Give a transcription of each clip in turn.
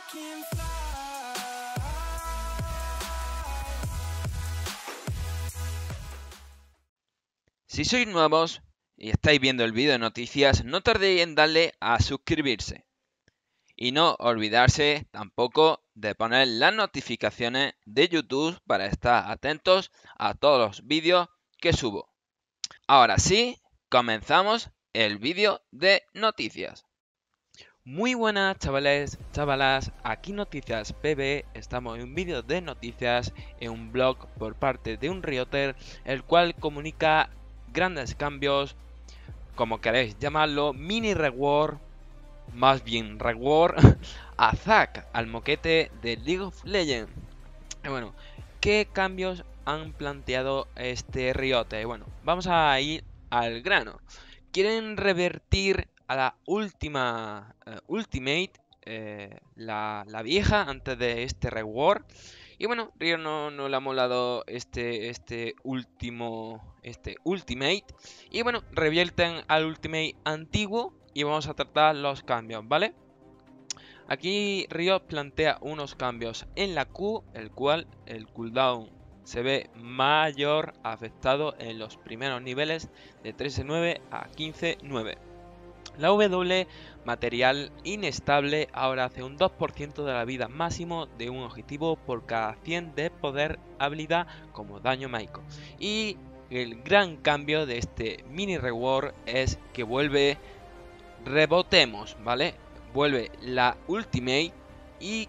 can fly. Si sois nuevos y estáis viendo el vídeo de noticias, no tardéis en darle a suscribirse. Y no olvidarse tampoco de poner las notificaciones de YouTube para estar atentos a todos los vídeos que subo. Ahora sí, comenzamos el vídeo de noticias. Muy buenas chavales, chavalas, aquí Noticias PB, estamos en un vídeo de noticias en un blog por parte de un realtor, el cual comunica grandes cambios, como queréis llamarlo, mini reward, más bien reward, a Zack, al moquete de League of Legends. Y bueno, ¿qué cambios han planteado este realtor? Bueno, vamos a ir al grano. Quieren revertir a la última Ultimate, la vieja, antes de este reward. Y bueno, Riot no le ha molado este Ultimate. Y bueno, revierten al Ultimate antiguo y vamos a tratar los cambios, ¿vale? Aquí Riot plantea unos cambios en la Q, el cual el cooldown se ve mayor afectado en los primeros niveles de 13.9 a 15.9. La W, material inestable, ahora hace un 2% de la vida máximo de un objetivo por cada 100 de poder habilidad como daño mágico. Y el gran cambio de este mini reward es que vuelve rebotemos, ¿vale? Vuelve la Ultimate y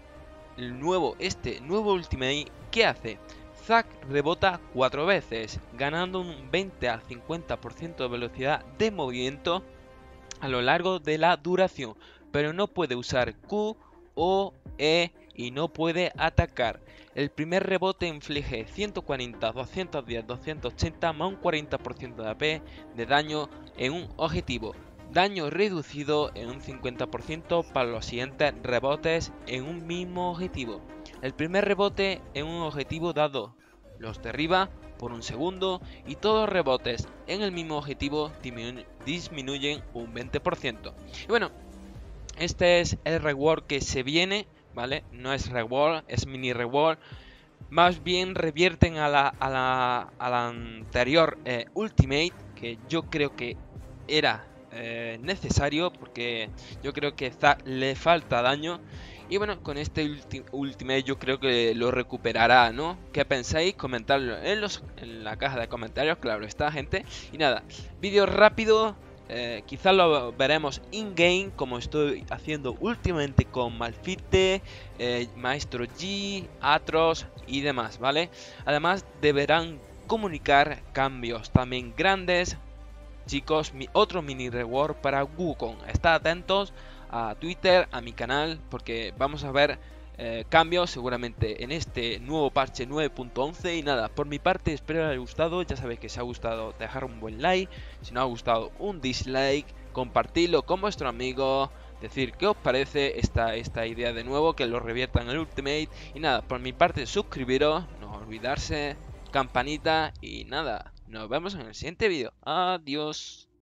este nuevo Ultimate, ¿qué hace? Zack rebota 4 veces, ganando un 20 al 50% de velocidad de movimiento a lo largo de la duración, pero no puede usar Q o E y no puede atacar. El primer rebote inflige 140, 210, 280 más un 40% de AP de daño en un objetivo. Daño reducido en un 50% para los siguientes rebotes en un mismo objetivo. El primer rebote en un objetivo dado los derriba por un segundo y todos los rebotes en el mismo objetivo disminuyen un 20%. Y bueno, este es el reward que se viene, ¿vale? No es reward, es mini reward. Más bien revierten a la anterior Ultimate, que yo creo que era necesario, porque yo creo que le falta daño. Y bueno, con este Ultimate yo creo que lo recuperará, ¿no? ¿Qué pensáis? Comentadlo en la caja de comentarios, claro está, gente. Y nada, vídeo rápido. Quizás lo veremos in-game, como estoy haciendo últimamente con Malfite, Maestro G, Atros y demás, ¿vale? Además deberán comunicar cambios también grandes, chicos, otro mini reward para Wukong. Estad atentos a Twitter, a mi canal, porque vamos a ver cambios seguramente en este nuevo parche 9.11. Y nada, por mi parte espero que os haya gustado. Ya sabéis que si os ha gustado dejar un buen like, si no os ha gustado un dislike, compartidlo con vuestro amigo, decir qué os parece esta idea de nuevo, que lo reviertan el Ultimate. Y nada, por mi parte suscribiros, no olvidarse, campanita y nada, nos vemos en el siguiente vídeo. Adiós.